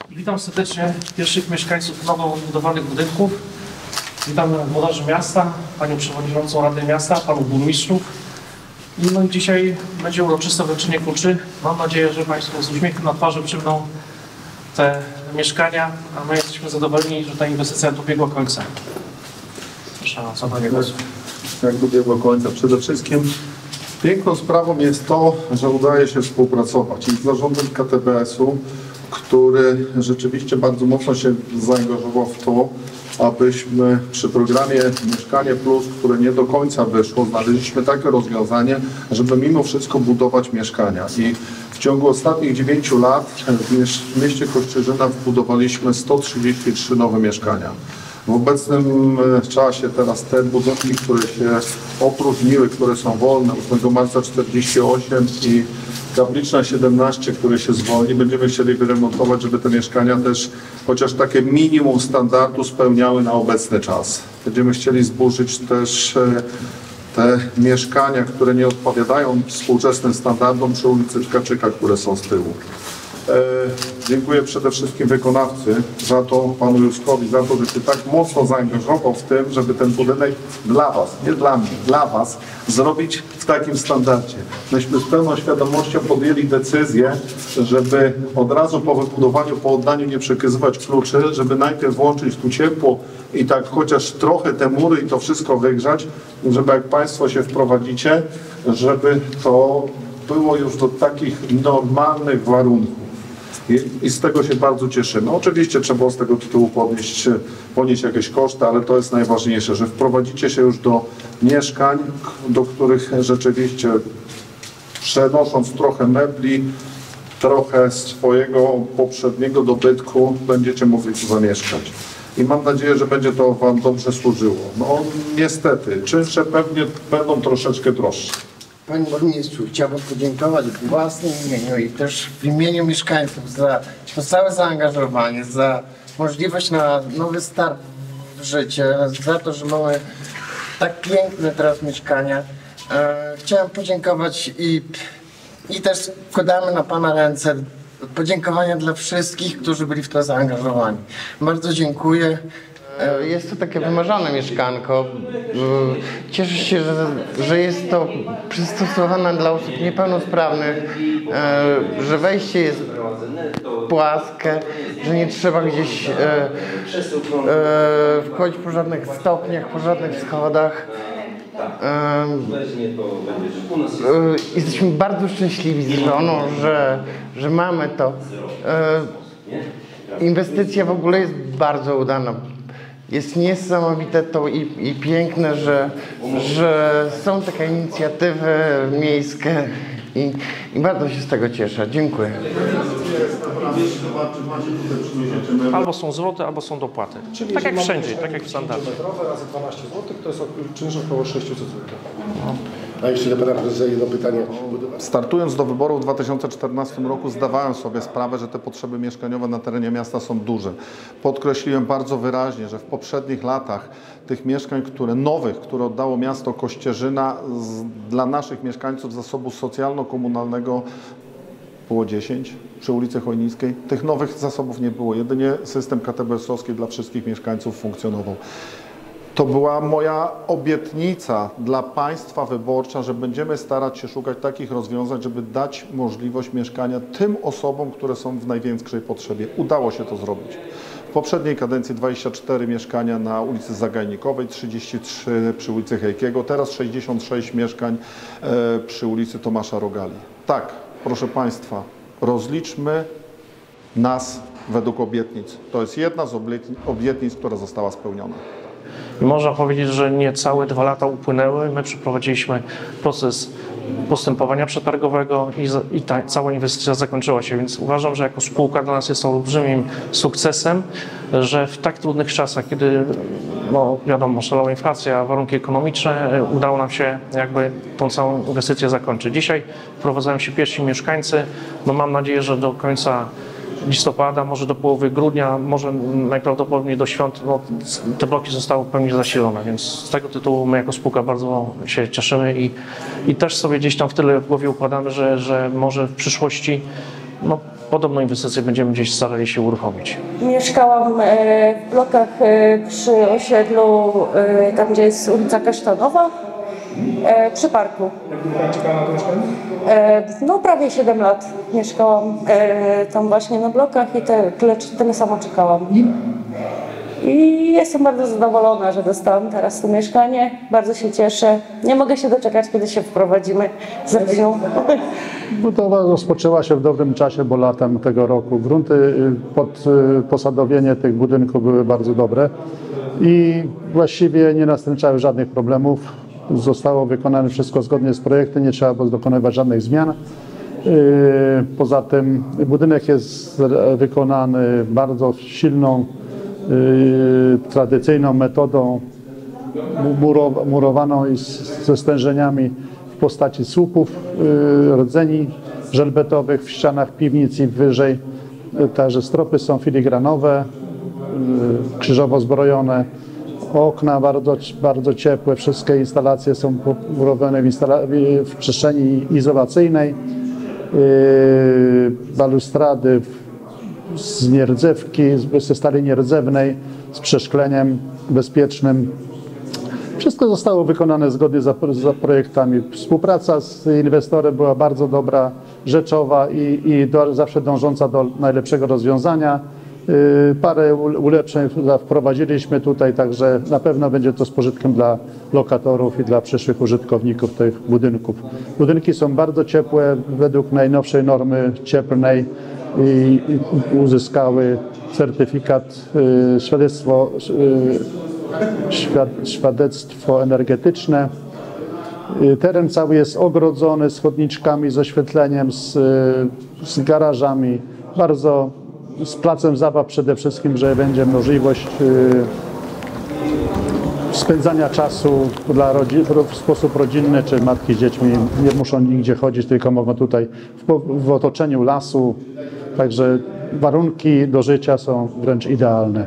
Witam serdecznie pierwszych mieszkańców nowo budowanych budynków. Witam włodarzy miasta, panią przewodniczącą Rady Miasta, panów burmistrzów. No i dzisiaj będzie uroczyste wręczenie kluczy. Mam nadzieję, że państwo z uśmiechem na twarzy przyjmą te mieszkania, a my jesteśmy zadowoleni, że ta inwestycja dobiegła końca. Proszę o zabranie głosu. Jak dobiegło końca? Przede wszystkim piękną sprawą jest to, że udaje się współpracować i z zarządem KTBS-u, który rzeczywiście bardzo mocno się zaangażował w to, abyśmy przy programie Mieszkanie Plus, które nie do końca wyszło, znaleźliśmy takie rozwiązanie, żeby mimo wszystko budować mieszkania. I w ciągu ostatnich 9 lat w mieście Kościerzyna wbudowaliśmy 133 nowe mieszkania. W obecnym czasie teraz te budynki, które się opróżniły, które są wolne, 8 marca 48 i Kapliczna 17, które się zwolni, będziemy chcieli wyremontować, żeby te mieszkania też chociaż takie minimum standardu spełniały na obecny czas. Będziemy chcieli zburzyć też te mieszkania, które nie odpowiadają współczesnym standardom przy ulicy Tkaczyka, które są z tyłu. Dziękuję przede wszystkim wykonawcy za to, panu Józkowi, za to, że się tak mocno zaangażował w tym, żeby ten budynek dla was, nie dla mnie, dla was zrobić w takim standardzie. Myśmy z pełną świadomością podjęli decyzję, żeby od razu po wybudowaniu, po oddaniu nie przekazywać kluczy, żeby najpierw włączyć tu ciepło i tak chociaż trochę te mury i to wszystko wygrzać, żeby jak państwo się wprowadzicie, żeby to było już do takich normalnych warunków. I z tego się bardzo cieszymy. Oczywiście trzeba z tego tytułu ponieść jakieś koszty, ale to jest najważniejsze, że wprowadzicie się już do mieszkań, do których rzeczywiście przenosząc trochę mebli, trochę swojego poprzedniego dobytku będziecie mogli tu zamieszkać. I mam nadzieję, że będzie to wam dobrze służyło. No niestety, czynsze pewnie będą troszeczkę droższe. Panie burmistrzu, chciałbym podziękować w własnym imieniu i też w imieniu mieszkańców za całe zaangażowanie, za możliwość na nowy start w życie, za to, że mamy tak piękne teraz mieszkania. Chciałem podziękować i też wkładamy na pana ręce podziękowania dla wszystkich, którzy byli w to zaangażowani. Bardzo dziękuję. Jest to takie wymarzone mieszkanko. Cieszę się, że jest to przystosowane dla osób niepełnosprawnych, że wejście jest płaskie, że nie trzeba gdzieś wchodzić po żadnych stopniach, po żadnych schodach. Jesteśmy bardzo szczęśliwi z żoną, że mamy to. Inwestycja w ogóle jest bardzo udana. Jest niesamowite to i piękne, że są takie inicjatywy miejskie i bardzo się z tego cieszę. Dziękuję. Albo są zwroty, albo są dopłaty. Czyli tak jak wszędzie, tak jak w standardzie. Razy 12 zł, to jest czynsz około 600 zł. A jeszcze do pana prezesa jedno pytanie. Startując do wyborów w 2014 roku zdawałem sobie sprawę, że te potrzeby mieszkaniowe na terenie miasta są duże. Podkreśliłem bardzo wyraźnie, że w poprzednich latach tych mieszkań, nowych, które oddało miasto Kościerzyna dla naszych mieszkańców zasobu socjalno-komunalnego było 10 przy ulicy Chojnickiej. Tych nowych zasobów nie było. Jedynie system KTBS-owski dla wszystkich mieszkańców funkcjonował. To była moja obietnica dla państwa wyborcza, że będziemy starać się szukać takich rozwiązań, żeby dać możliwość mieszkania tym osobom, które są w największej potrzebie. Udało się to zrobić. W poprzedniej kadencji 24 mieszkania na ulicy Zagajnikowej, 33 przy ulicy Hejkiego, teraz 66 mieszkań przy ulicy Tomasza Rogali. Tak, proszę państwa, rozliczmy nas według obietnic. To jest jedna z obietnic, która została spełniona. Można powiedzieć, że niecałe 2 lata upłynęły. My przeprowadziliśmy proces postępowania przetargowego i ta cała inwestycja zakończyła się, więc uważam, że jako spółka dla nas jest to olbrzymim sukcesem, że w tak trudnych czasach, kiedy no wiadomo, szalała inflacja, warunki ekonomiczne, udało nam się jakby tą całą inwestycję zakończyć. Dzisiaj wprowadzają się pierwsi mieszkańcy, no mam nadzieję, że do końca listopada, może do połowy grudnia, może najprawdopodobniej do świąt, no, te bloki zostały pełnie zasilone, więc z tego tytułu my jako spółka bardzo się cieszymy i też sobie gdzieś tam w tyle w głowie układamy, że może w przyszłości no, podobną inwestycję będziemy gdzieś starali się uruchomić. Mieszkałam w blokach przy osiedlu, tam gdzie jest ulica Kasztanowa, przy parku. Jak długo Pani czekała na to mieszkanie? No prawie 7 lat mieszkałam tam właśnie na blokach i tyle samo czekałam. I jestem bardzo zadowolona, że dostałam teraz to mieszkanie. Bardzo się cieszę. Nie mogę się doczekać, kiedy się wprowadzimy z rodziną. Budowa rozpoczęła się w dobrym czasie, bo latem tego roku. Grunty pod posadowienie tych budynków były bardzo dobre i właściwie nie nastręczały żadnych problemów. Zostało wykonane wszystko zgodnie z projektem, nie trzeba było dokonywać żadnych zmian. Poza tym budynek jest wykonany bardzo silną, tradycyjną metodą murowaną i ze stężeniami w postaci słupów, rdzeni żelbetowych w ścianach piwnic i wyżej. Także stropy są filigranowe, krzyżowo zbrojone, okna bardzo ciepłe, wszystkie instalacje są murowane w przestrzeni izolacyjnej, balustrady z nierdzewki, ze stali nierdzewnej, z przeszkleniem bezpiecznym. Wszystko zostało wykonane zgodnie z projektami. Współpraca z inwestorem była bardzo dobra, rzeczowa i zawsze dążąca do najlepszego rozwiązania. Parę ulepszeń wprowadziliśmy tutaj, także na pewno będzie to z pożytkiem dla lokatorów i dla przyszłych użytkowników tych budynków. Budynki są bardzo ciepłe, według najnowszej normy cieplnej i uzyskały certyfikat, świadectwo energetyczne. Teren cały jest ogrodzony z chodniczkami, z oświetleniem, z garażami, z placem zabaw przede wszystkim, że będzie możliwość spędzania czasu w sposób rodzinny, czy matki z dziećmi nie muszą nigdzie chodzić, tylko mogą tutaj w otoczeniu lasu. Także warunki do życia są wręcz idealne.